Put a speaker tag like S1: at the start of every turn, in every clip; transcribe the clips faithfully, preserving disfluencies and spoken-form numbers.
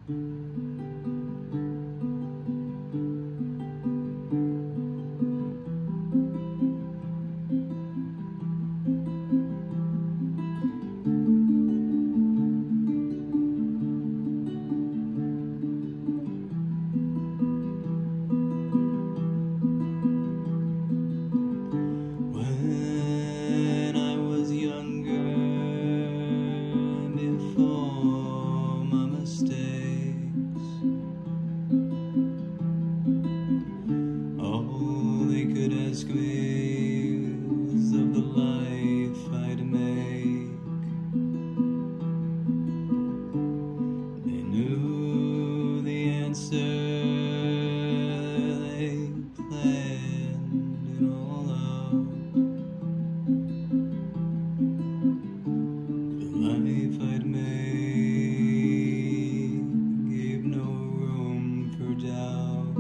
S1: When I was younger, before my mistakes, all they could ask me was of the life I'd make. They knew the answer, they planned it all out. The life I'd made gave no room for doubt.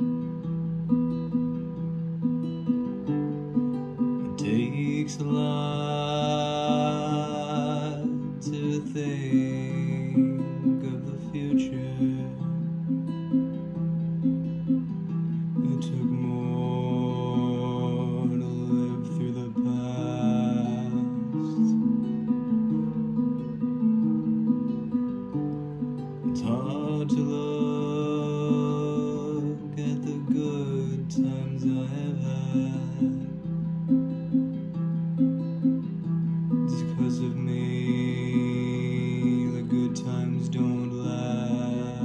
S1: It takes a lot to think of the future. It took more to live through the past. It's hard to look at the good times I have had. It's 'cause of me the good times don't last.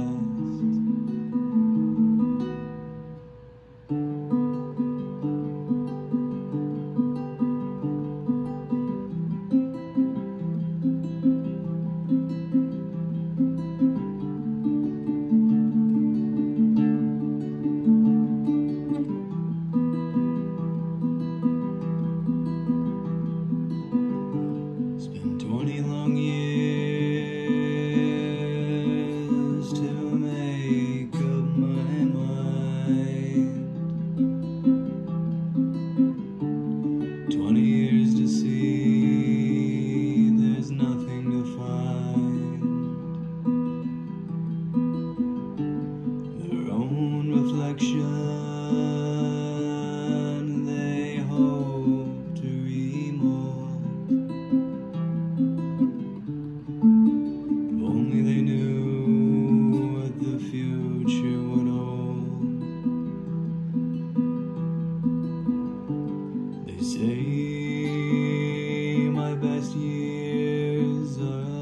S1: Spent twenty long years to make up my mind. Twenty years to see there's nothing to find. Their own reflection they hope to remold. If only they knew what the future would hold. They say my best years are